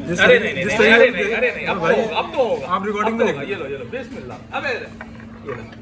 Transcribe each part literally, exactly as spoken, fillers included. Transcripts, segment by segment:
अरे नहीं नहीं अरे नहीं अरे नहीं अब तो अब तो होगा। आप रिकॉर्डिंग में ये लो ये लो बिस्मिल्लाह। अबे ये लो।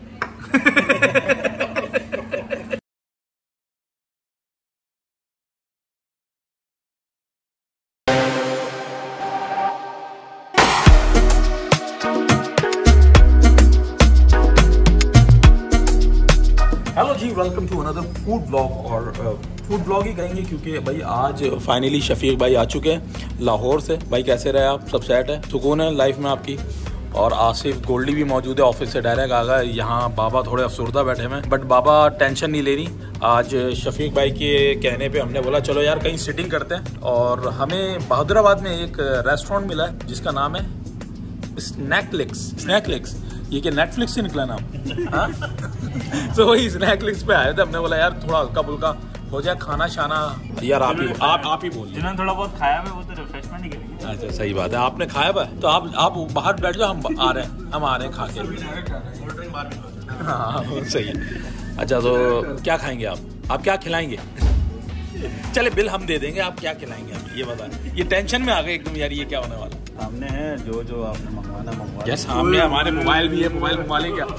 हेलो जी, welcome to another food blog. और फूड ब्लॉग ही कहेंगे क्योंकि भाई आज फाइनली शफीक भाई आ चुके हैं लाहौर से। भाई कैसे रहे आप? सब सेट है, सुकून है लाइफ में आपकी? और आसिफ गोल्डी भी मौजूद है, ऑफिस से डायरेक्ट आ गए यहाँ। बाबा थोड़े अफसरदा बैठे हुए हैं, बट बाबा टेंशन नहीं लेनी। आज शफीक भाई के कहने पे हमने बोला चलो यार कहीं सिटिंग करते हैं। और हमें बहादुराबाद में एक रेस्टोरेंट मिला है जिसका नाम है स्नैकलिक्स। स्नैकलिक्स ये क्या नेटफ्लिक्स से निकला नाम? हाँ तो वही स्नैकलिक्स पे आए थे। हमने बोला यार थोड़ा हल्का फुल्का हो जाए खाना शाना। यार आप ही आप आप ही बोल जिन्होंने थोड़ा बहुत खाया है वो तो रिफ्रेशमेंट ही करेंगे। अच्छा सही बात है, आपने खाया हुआ है तो आप आप बाहर बैठ जाओ, हम आ रहे हैं हम आ रहे हैं खा के। हाँ सही है। अच्छा तो क्या खाएंगे आप? आप क्या खिलाएंगे? चले बिल हम दे देंगे, आप क्या खिलाएंगे आप ये बताएं। ये टेंशन में आ गए एकदम यार, ये क्या होने वाला? सामने है जो जो आपने मंगवाना मंगवा। यार सामने हमारे मोबाइल भी है, मोबाइल मंगवा लें क्या?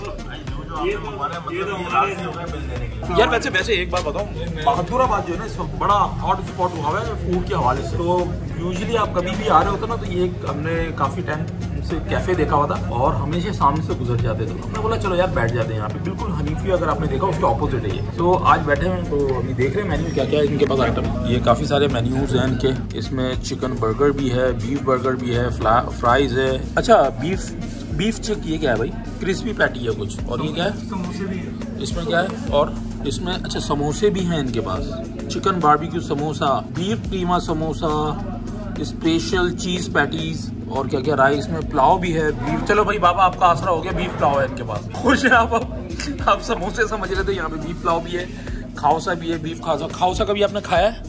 यार वैसे वैसे एक बात बताऊं, बहादुराबाद जो है ना इस वक्त बड़ा हॉट स्पॉट हुआ है फूड के हवाले से। तो यूजुअली आप कभी भी आ रहे होते ना तो ये हमने काफ़ी टाइम से कैफ़े देखा हुआ था और हमेशा सामने से गुजर जाते थे। हमने बोला चलो यार बैठ जाते हैं यहाँ पे। बिल्कुल हनीफी अगर आपने देखा उसके ऑपोजिट है ये। तो आज बैठे हैं तो अभी देख रहे हैं मेन्यू क्या क्या है इनके पास आइटम। ये काफ़ी सारे मेन्यूज़ हैं इनके। इसमें चिकन बर्गर भी है, बीफ बर्गर भी है, फ्राइज़ है। अच्छा बीफ बीफ चिक ये क्या है भाई? क्रिस्पी पैटी है कुछ। और ये क्या है? समोसे भी है इसमें क्या है? और इसमें अच्छा समोसे भी हैं इनके पास। चिकन बारबेक्यू समोसा, बीफ कीमा समोसा, स्पेशल चीज़ पैटीज और क्या क्या राइस में पुलाव भी है। बीफ चलो भाई बाबा आपका आसरा हो गया, बीफ पुलाव है इनके पास। खुश हैं आप? आप समोसे समझ रहे थे, यहाँ पे बीफ पुलाव भी है, खाउसा भी है, बीफ खाउसा। खाउसा कभी आपने खाया है?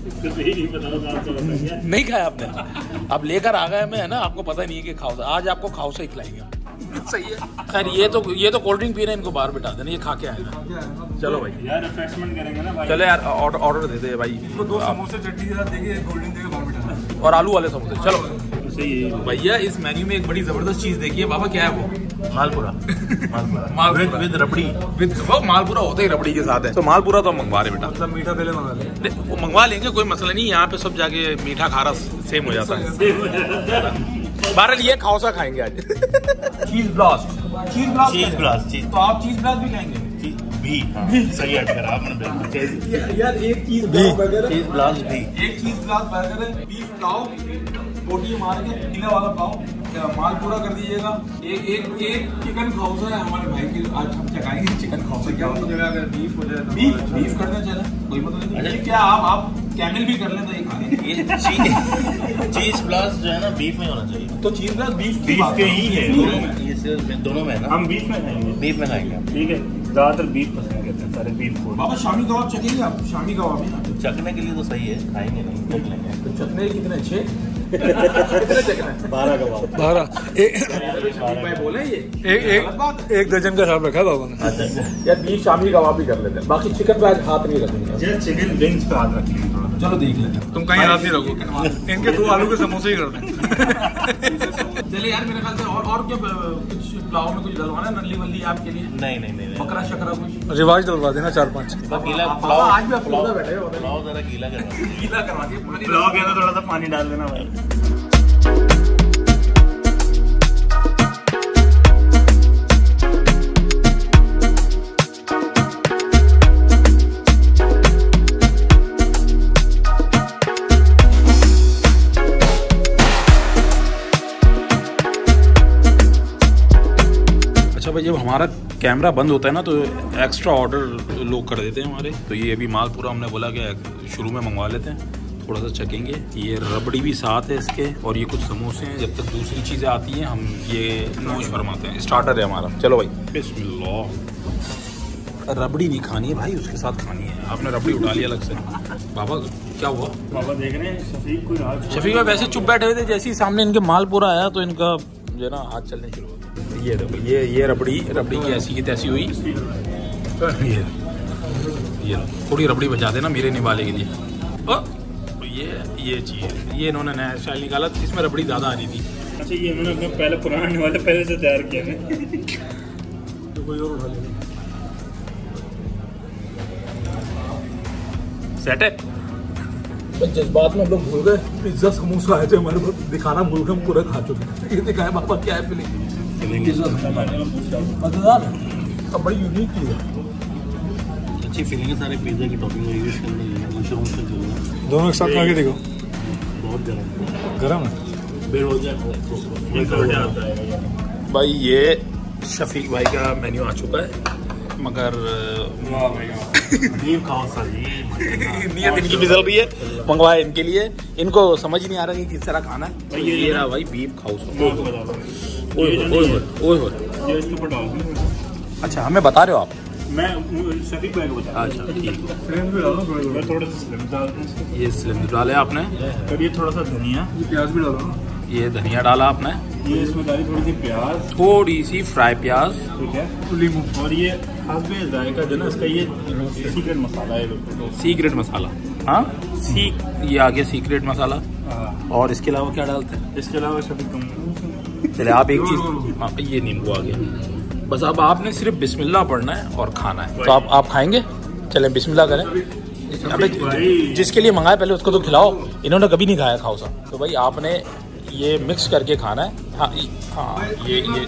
नहीं खाया आपने? अब लेकर आ गए मैं है ना, आपको पता नहीं है कि खाउसा। आज आपको खाउसा ही खिलाएंगे। सही है। खैर ये तो ये तो कोल्ड ड्रिंक पी रहे हैं, इनको बाहर बिठा देना, ये खा के आएगा। चलो भाई यार रिफ्रेशमेंट करेंगे ना भाई। चलो यार ऑर्डर ऑर्डर दे दे भाई। इसको दो समोसे चटनी के साथ देंगे, कोल्ड ड्रिंक देके बाहर बिठाना और आलू वाले समोसे। चलो सही है भैया। इस मेन्यू में एक बड़ी जबरदस्त चीज देखिए बाबा, क्या है वो? Malpura. Malpura with with rabri. With वो मालपुरा होता ही रबड़ी के साथ है। तो मालपुरा तो हम मंगवा रहे बेटा। मतलब मीठा पहले मंगा लें। वो मंगवा लेंगे, कोई मसला नहीं। यहाँ पे सब जाके मीठा खारा सेम हो जाता है। बहरहाल ये खाउसा खाएंगे आज। चीज ब्लास्ट। चीज ब्लास्ट चीज ब्लास्ट चीज। तो आप चीज ब्लास्ट भी खाएंगे? भी सही है यार, आपने यार एक चीज बर्गर, चीज ब्लास्ट भी। एक चीज ब्लास्ट बर्गर है, बीफ पुलाव, बोटी मार के गीला वाला पाव, मालपुरा कर दीजिएगा। एक एक एक चिकन खाउसा है हमारे भाई के, आज हम चखाएंगे चिकन खाउसा। क्या होता है अगर बीफ हो जाए? बीफ बीफ करना चाहिए, कोई मतलब नहीं। क्या आप आप कैमल भी कर लें तो ये खा लें। ये चीज ब्लास्ट जो है ना बीफ में होना चाहिए। तो चीज ब्लास्ट बीफ बीफ के ही है, ये सिर्फ दोनों में है ना। हम बीफ में खाएंगे, बीफ में खाएंगे ठीक है। ज्यादातर बीफ पसंद करते हैं सारे, बीफ फूड। बाबा शामी कबाब चखेंगे आप? शामी कबाब है ना, चखने के लिए तो सही है, खाएंगे नहीं चख लेंगे। तो चखने कितने अच्छे कितने चखने? बारह कबाब। बारह एक भाई बोले ये एक एक एक दर्जन का हिसाब रखा बाबा ने। यार बीफ शामी कबाब भी कर लेते हैं, बाकी चिकन पे आज हाथ नहीं रखेंगे। चिकन विंग्स पे हाथ रखेंगे थोड़ा। चलो देख लेते हैं। तुम कहीं हाथ नहीं रखो, इनके दो आलू के समोसे ही कर दें। चलिए यार मेरे ख्याल से और और क्या कुछ पुलाव में कुछ डलवाना है? नल्ली वल्ली आपके लिए? नहीं नहीं नहीं बकरा शकरा कुछ रिवाज डलवा देना चार पाँच। गीला पुलाव आज भी आप लोग बैठे हो, पुलाव जरा गीला करवा गीला करवा के पुलाव के अंदर थोड़ा सा पानी डाल देना भाई। भाई जब हमारा कैमरा बंद होता है ना तो एक्स्ट्रा ऑर्डर लोग कर देते हैं हमारे। तो ये अभी मालपुरा हमने बोला कि शुरू में मंगवा लेते हैं, थोड़ा सा चखेंगे। ये रबड़ी भी साथ है इसके और ये कुछ समोसे हैं। जब तक दूसरी चीज़ें आती हैं हम ये नोश फरमाते हैं। स्टार्टर है हमारा। चलो भाई बिस्मिल्लाह। रबड़ी नहीं खानी है भाई, उसके साथ खानी है। आपने रबड़ी उठा लिया अलग से। बाबा क्या हुआ? बाबा देख रहे हैं शफीक को आज। शफीक भाई वैसे चुप बैठे हुए थे, जैसे ही सामने इनके मालपुरा आया तो इनका जो है ना हाथ चलने शुरू हो गया। ये देखो ये ये रबड़ी रबड़ी की ऐसी की तैसी हुई। ये ये थोड़ी रबड़ी बचा देना मेरे निवाले के लिए। ओ, ये ये चीज़ ये इन्होंने नया स्टाइल निकाला, इसमें रबड़ी ज़्यादा आ रही थी। अच्छा ये इन्होंने अपने पहले पुराने वाले पहले से तैयार किया है। तो कोई और उठा लेगा। सेट है। जज्बात में हम लोग भूल गए, पिज्जा समोसा आए थे हमारे पास, दिखाना भूल गए, हम पूरा खा चुके। ये दिखाया पापा क्या है फीलिंग। मजेदार है, अब बड़ी यूनिक चीज़ है, अच्छी फीलिंग है। सारे पिज्जा की टॉपिंग हुई है इसके अंदर, मशरूम से जो है दोनों एक साथ खा के देखो। बहुत गर्म गर्म है बेड हो जाए भाई। ये शफीक भाई का मेन्यू आ चुका है, मगर बीफ खाओ सर जी। नीयत इनकी भी चल रही है, मंगवाए इनके लिए। इनको समझ ही नहीं आ रहा कि किस तरह खाना है। ये रहा भाई बीफ खाओ। ये इसके ऊपर डाल दूँ। अच्छा हमें बता रहे हो आप? मैं शफीक भाई को बता। अच्छा ठीक। फ्लेम भी डालो थोड़ा मैं थोड़ा सा स्लिम डाल दूँ इसको। ये स्लिम डाले आपने, फिर ये थोड़ा सा धनिया, ये प्याज भी डालो ना। ये धनिया डाला आपने, ये इसमें डाली थोड़ी सी प्याज, थोड़ी सी फ्राई प्याज, ठीक है, लीमू और ये हस्बे जायका जो ना इसका ये सीक्रेट मसाला है बिल्कुल। सीक्रेट मसाला। हाँ सी ये आ गया सीक्रेट मसाला। हाँ। और इसके अलावा क्या डालते हैं? इसके अलावा शफीक कम चले आप एक चीज़, हाँ ये नींबू आ गया। बस अब आपने सिर्फ बिस्मिल्लाह पढ़ना है और खाना है। तो आप आप खाएंगे? चलें बिस्मिल्लाह करें। अबे जिसके लिए मंगाए पहले उसको तो खिलाओ, इन्होंने कभी नहीं खाया खाओ सा। तो भाई आपने ये मिक्स करके खाना है। हाँ हाँ ये ये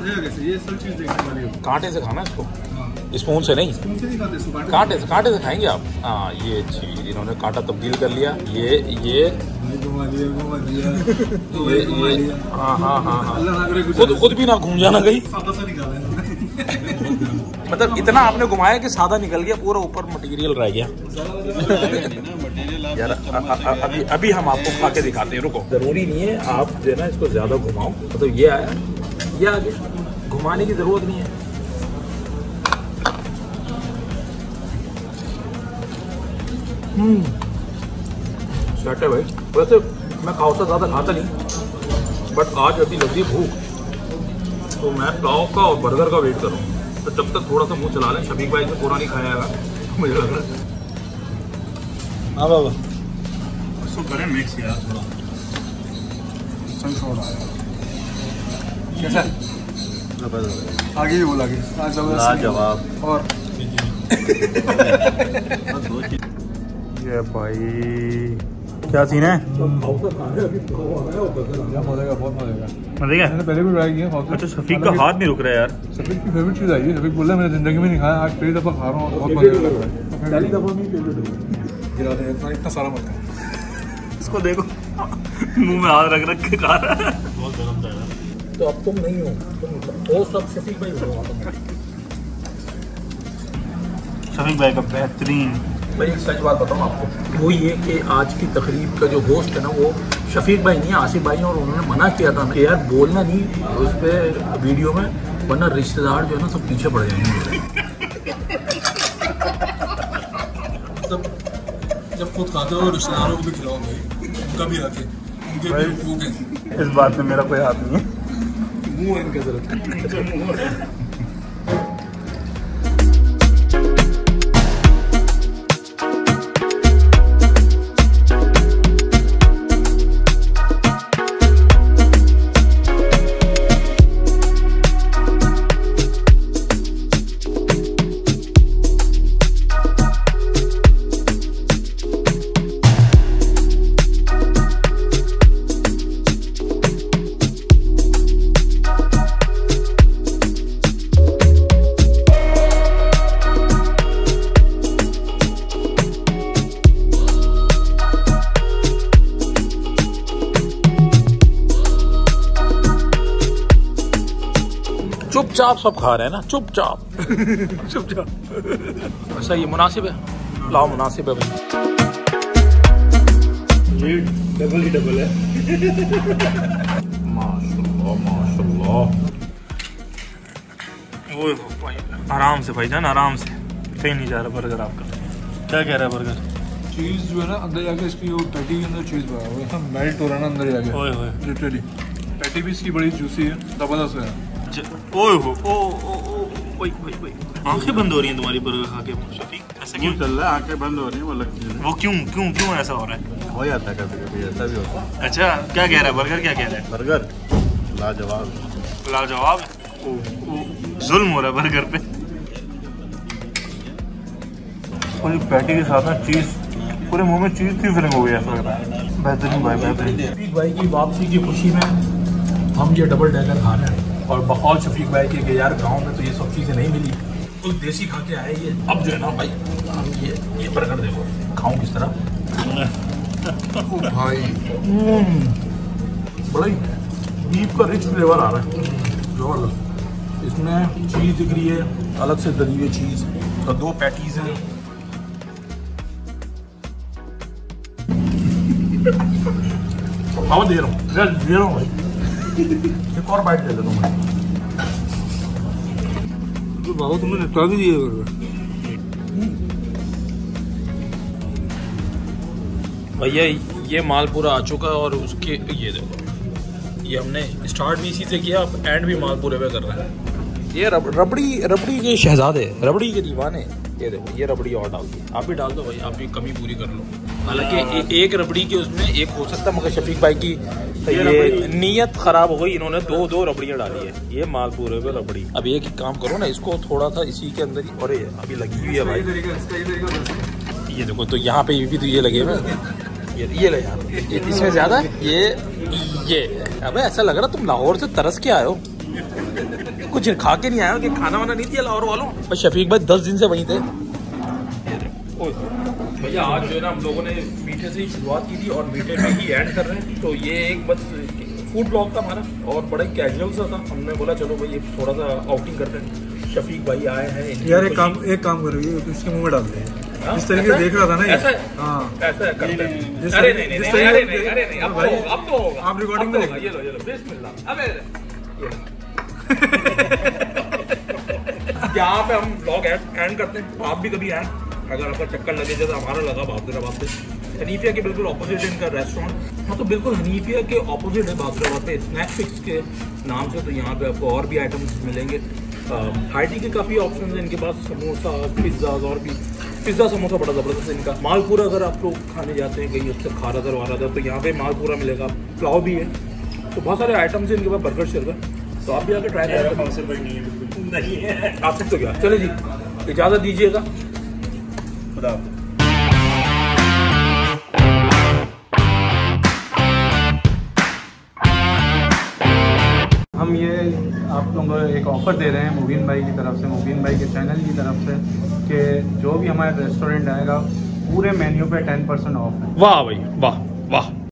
कांटे से खाना है इसको, स्पून से नहीं, कांटे से कांटे से खाएंगे आप। हाँ ये चीज इन्होंने कांटा तब्दील कर लिया। ये ये ये ये हाँ हाँ हाँ हाँ खुद खुद भी ना घूम जाना कहीं। मतलब इतना आपने घुमाया कि सादा निकल गया, पूरा ऊपर मटेरियल रह गया। यार अभी अभी हम आपको खा के दिखाते हैं, रुको। जरूरी नहीं है आप जो है ना इसको ज्यादा घुमाओ। मतलब ये आया ये आ गया, घुमाने की जरूरत नहीं है। हम्म सेट है भाई। वैसे मैं खाउसा ज़्यादा खाता नहीं, बट आज अभी लग रही भूख, तो मैं पुलाव का और बर्गर का वेट करूँ। तो जब तक थोड़ा सा मुंह चला लें, शफीक भाई से पूरा नहीं खाया है मुझे लग रहा है। हाँ बाबा इसको करें मिक्स यार थोड़ा। कैसा आगे भी बोला आगे जवाब। और ये भाई क्या सीन है? बहुत मजेगा बहुत मजेगा। मजेगा मैंने पहले भी ट्राई किया। अच्छा शफीक का हाथ नहीं रुक रहा है यार। शफीक की फेवरेट चीज़ आई है। शफीक बोल रहा है मैंने जिंदगी में नहीं खाया, आज पहली दफ़ा खा रहा हूँ, बहुत मजा लग रहा है। पहली दफ़ा नहीं फेवरेट गिरा दे इतना सारा मत खा। इसको देखो मुंह में हाथ रख रख के खा रहा है। बहुत गर्म था यार। तो अब तुम नहीं हो, तुम वो सब शफीक भाई हो। शफीक भाई का बेहतरीन। भाई एक सच बात बताऊँ आपको, वो ये कि आज की तकरीब का जो होस्ट है ना वो शफीक भाई नहीं है, आसिफ भाई हैं। और उन्होंने मना किया था कि यार बोलना नहीं उस पर वीडियो में, वरना रिश्तेदार जो है ना सब पीछे पड़ जाएंगे। जब जब खुद खाते हो रिश्तेदारों को भी खिलाओ भाई, उनका भी आके उनके भी भूख है। इस बात में मेरा कोई हाथ नहीं है। मुँह है इनका जरूरत। चुपचाप सब खा रहे हैं ना, चुपचाप चुपचाप। अच्छा ये मुनासिब है, लाओ मुनासिब है भाई। ये डबल ही डबल है। माशाल्लाह माशाल्लाह। ओए भाई आराम से भाईजान, आराम से। कहीं नहीं जा रहा बर्गर आपका। क्या कह रहा है बर्गर? चीज़ जो है ना अंदर जाके इसकी वो पैटी के अंदर चीज़ भरा हुआ है, मेल्ट हो रहा है ना अंदर जाके। ओए होए लिटरली पैटी भी इसकी बड़ी जूसी है, ज़बरदस्त है। ओए हो ओ ओ ओ ओए ओए ओए आंखें बंद हो रही हैं तुम्हारी बर्गर खा के शफीक, ऐसा क्यों चल रहा है? आंखें बंद हो रही हैं वो लगती है। वो क्यों क्यों क्यों ऐसा हो रहा है? हो जाता है कभी कभी, ऐसा भी होता है। अच्छा क्या कह रहा है बर्गर, क्या कह रहा है? बर्गर लाजवाब, लाजवाब है। जुल्म हो रहा है बर्गर पे। पूरी पैटी के साथ में चीज, पूरे मुंह में चीज की फिलिंग हो गई ऐसा लग रहा है। बेहतरीन भाई बेहतरीन। शफीक भाई की वापसी की खुशी में हम ये डबल डेकर खा रहे हैं और बकौल शफीक भाई के कि यार गांव में तो ये सब चीज़ें नहीं मिली, तो देसी खा के आए ये। अब जो है ना भाई हम ये ये बर्गर देखो खाऊं किस तरह भाई, बड़ा ही बीफ का रिच फ्लेवर आ रहा है जबरदस्त। इसमें चीज़ दिख रही है अलग से दली हुई चीज़ और दो पैटीज़ हैं। हवा दे रहा हूँ दे रहा हूँ भाई, एक और बाइट ले लेता हूँ मैं। बाबू तुमने निपटा भी दिए बर्गर। भैया ये माल पूरा आ चुका है और उसके ये देखो, ये हमने स्टार्ट भी इसी से किया, अब एंड भी माल पूरे पे कर रहे हैं। ये रब, रबड़ी रबड़ी के शहजादे, रबड़ी के दीवाने। ये देखो ये रबड़ी और डाल दी, आप भी डाल दो भाई, आप भी कमी पूरी कर लो। हालांकि एक रबड़ी के उसमें एक हो सकता है, मगर शफीक भाई की ये नीयत खराब हो गई, इन्होंने दो दो रबड़ियाँ डाली है। ये माल पूरे पे रबड़ी। अब एक ही काम करो ना, इसको थोड़ा सा इसी के अंदर ही, और ये अभी लगी हुई है भाई। ये देखो तो यहाँ पे ये भी तो ये लगे हुए, ये ये ले यार, ये इसमें ज्यादा ये ये अबे ऐसा लग रहा तुम लाहौर से तरस के आए हो, कुछ खा के नहीं आए हो कि खाना वाना नहीं दिया लाहौर वालों। बस शफीक भाई दस दिन से वहीं थे। भैया आज जो है ना हम लोगों ने मीठे से ही शुरुआत की थी और मीठे में ही एंड कर रहे हैं। तो ये एक बस फूड ब्लॉग था हमारा और बड़ा ही कैजुअल सा था। हमने बोला चलो भाई एक थोड़ा सा आउटिंग करते हैं। शफीक भाई आए हैं यार, एक काम एक काम करो, ये इसके मुंह में डालते हैं। इस तरीके से देख रहा था ना, ऐसा हाँ ऐसा करते हैं। अरे नहीं नहीं नहीं अरे नहीं अरे नहीं, अब भाई अब तो होगा, आप रिकॉर्डिंग में ये लो ये लो बिस्मिल्लाह। अबे यहाँ पे हम ब्लॉग एंड करते हैं, आप भी कभी आए अगर आपका चक्कर लगे जैसे हमारा लगा बाबुराबाद पे। हनीफिया के बिल्कुल ऑपोजिट है इनका रेस्टोरेंट, हाँ तो बिल्कुल हनीफिया के ऑपोजिट है बाबुराबाद पे, स्नैक फिक्स के नाम से। तो यहाँ पे आपको और भी आइटम्स मिलेंगे। हाई टी के काफ़ी ऑप्शन हैं इनके पास, समोसा पिज्ज़ा और भी। पिज़्ज़ा समोसा बड़ा ज़बरदस्त है इनका। मालपूरा अगर आप लोग खाने जाते हैं कहीं अच्छे खा रहा था वारा था तो यहाँ पे मालपूरा मिलेगा, पुलाव भी है, तो बहुत सारे आइटम्स हैं इनके पास, बर्गर शर्गर। तो आप भी आकर ट्राई करें। आप सकते हो क्या? चले जी इजाज़त दीजिएगा, खुदा। हम ये आप लोगों को एक ऑफ़र दे रहे हैं मुबीन भाई की तरफ से, मुबीन भाई के चैनल की तरफ से, कि जो भी हमारे रेस्टोरेंट आएगा पूरे मेन्यू पे टेन परसेंट ऑफ है। वाह भाई वाह वाह।